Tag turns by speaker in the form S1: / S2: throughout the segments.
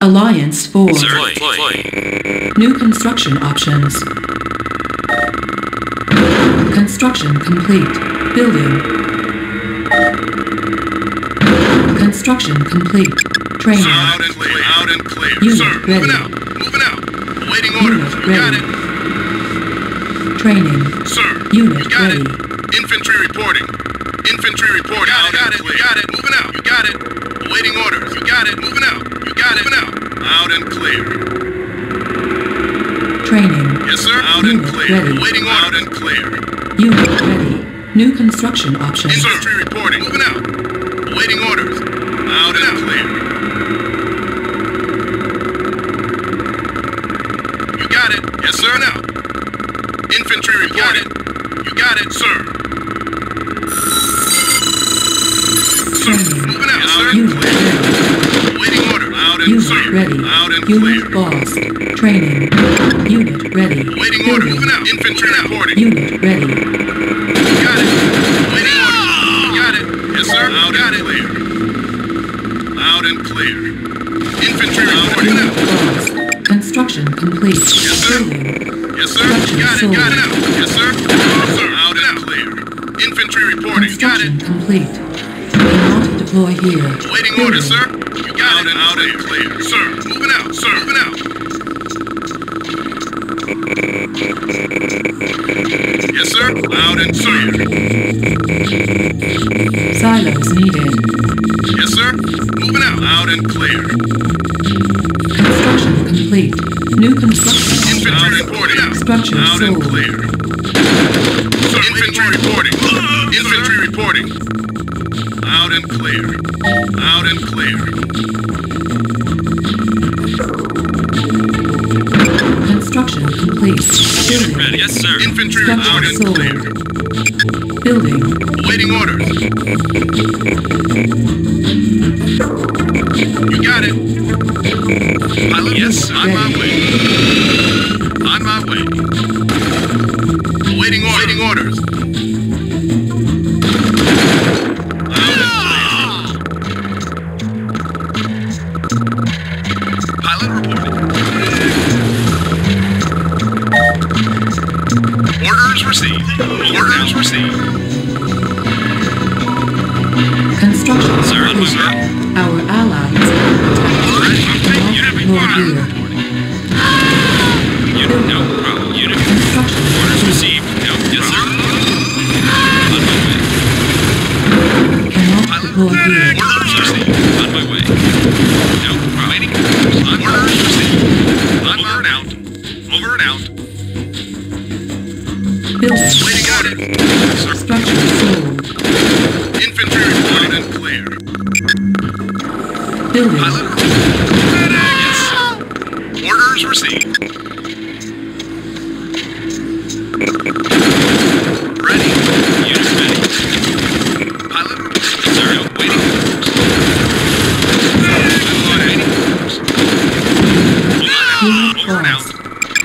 S1: Alliance 4.
S2: Deploy.
S1: New construction options. Construction complete. Building. Construction complete. Training.
S3: Loud and clear. Loud and clear.
S1: Unit
S3: Sir,
S1: ready.
S3: moving out. Moving out. Awaiting orders.
S1: Unit
S3: You got
S1: ready.
S3: it.
S1: Training.
S3: Sir,
S1: Unit
S3: you got
S1: ready.
S3: it. Infantry reporting. Infantry reporting. Got it. You got it. Moving out. You got it. Awaiting orders. You got it. Moving out. You got it. Moving out. Loud and clear.
S1: Training.
S3: Yes, sir. Loud and
S1: Unit
S3: clear.
S1: ready.
S3: Awaiting loud and clear.
S1: Unit ready. New construction options.
S3: Infantry reporting. Moving out. Awaiting orders. Loud and clear. You got it. Yes, sir. Now. Infantry reporting. You got it, sir.
S1: Training.
S3: Moving out, sir.
S1: Unit ready.
S3: Awaiting order. Loud and
S1: Unit
S3: clear.
S1: ready.
S3: Loud and
S1: Unit
S3: clear.
S1: boss. Training. Unit ready.
S3: Awaiting order.
S1: Building.
S3: Moving out. Infantry reporting.
S1: Unit ready.
S3: You got it. Waiting orders. You got it. Yes, sir. Loud and clear. Loud and clear. Infantry reporting.
S1: Unit boss. Construction complete.
S3: Yes, sir.
S1: Building.
S3: Yes, sir. You got it. Got it out. Yes, sir. Yes, sir. Loud and clear. Infantry reporting. Got
S1: Construction
S3: it.
S1: complete. Cannot deploy here.
S3: Waiting
S1: Building.
S3: orders, sir. You got it. Loud and clear. Sir. Moving out. Sir. Moving out. Yes, sir. Loud and clear.
S1: Silos needed.
S3: Yes, sir. Moving out. Loud and clear.
S1: Construction complete. New construction
S3: Infantry
S1: options.
S3: reporting.
S1: Structure
S3: Loud and
S1: sold.
S3: clear. Sir, infantry reporting. Infantry reporting. Loud and clear. Loud and clear.
S1: Construction complete. Building.
S2: Ready. Yes, sir.
S3: Infantry loud
S1: Structure
S3: and
S1: sold.
S3: clear.
S1: Building.
S3: Waiting orders. You got it. Pilot,
S2: Yes,
S3: on my way. On my way. Waiting orders. Loud and clear. Pilot reporting. Orders received. Orders received.
S1: Construction
S2: Sir, on my
S1: complete.
S2: way.
S1: Our allies
S2: Unit
S1: deploy
S2: reporting.
S1: here.
S2: Unit, no problem. Unit.
S1: Construction
S2: Orders
S1: complete.
S2: received. No. Yes, sir. On my way.
S1: Cannot deploy here.
S2: Orders received. On my way. No problem. Waiting. Orders received. Over and out. Over and out.
S1: Building.
S3: Waiting on it. Sir,
S1: Structure sold.
S3: infantry reporting and clear.
S1: Building.
S3: Pilot reporting. Yes. Orders received. Ready.
S2: Unit ready.
S3: Pilot reporting.
S2: Sir, waiting.
S3: Waiting.
S1: Unit
S3: Over and out.
S1: lost.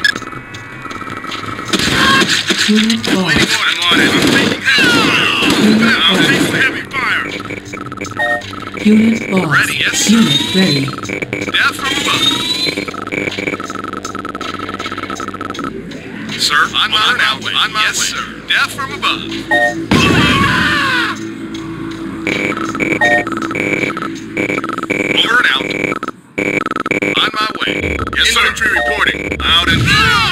S1: Unit
S3: Waiting
S1: lost.
S3: on. I'm on it. I'm taking heavy fire.
S1: Unit
S3: I'm
S1: lost.
S3: taking heavy fire.
S1: Unit lost.
S3: Ready, yes, sir.
S1: Unit ready.
S3: Death from above. Sir, I'm on my way. On my way. Sir. Death from above. Over and out. On my way. Yes, sir. Infantry reporting. Loud and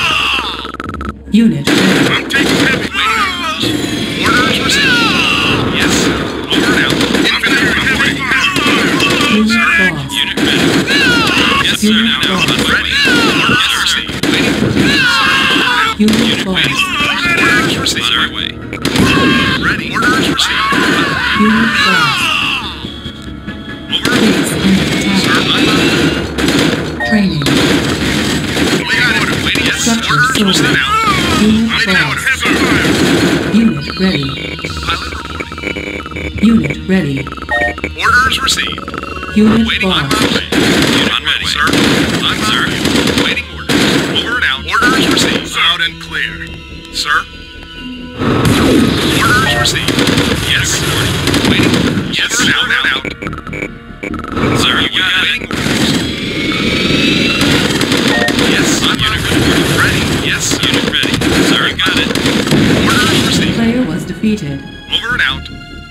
S1: Unit ready.
S3: I'm taking heavy fire. Orders received. Yes, sir. Over and out. Infantry reporting.
S1: Unit lost.
S2: Unit ready. Yes, sir.
S1: Unit
S2: Now,
S1: lost.
S2: on my way.
S3: Orders received. Waiting.
S1: Unit
S2: Unit
S1: lost.
S2: ready.
S3: Orders received.
S2: On our way.
S3: Ready. Orders received.
S1: Unit lost.
S3: Over.
S1: Base under
S3: Sir,
S1: attack.
S3: I'm on.
S1: Training.
S3: Waiting order. Waiting. Yes.
S1: Structure
S3: Orders
S1: sold.
S3: received.
S1: Unit
S3: Waiting order.
S1: lost.
S3: Heavy fire.
S1: Unit ready.
S3: Pilot reporting.
S1: Unit ready.
S3: Orders received.
S1: Unit
S3: Waiting on
S1: lost.
S3: my way.
S2: Unit
S3: On my
S2: ready.
S3: way, sir. On my way. Waiting orders. Over and out. Orders received. Loud and clear. Sir. Orders received. Yes. Waiting. Yes. Over and out.
S2: Sir, you got it.
S3: Waiting orders.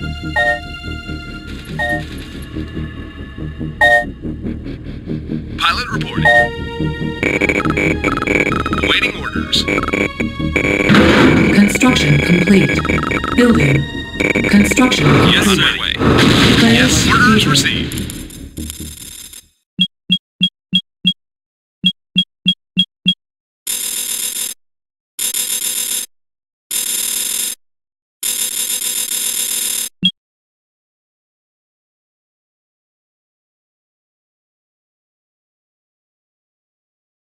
S2: Pilot reporting. Awaiting orders.
S1: Construction complete. Building. Construction
S2: Yes,
S1: complete.
S2: on my way.
S1: Players
S2: Yes, orders
S1: seated.
S2: received.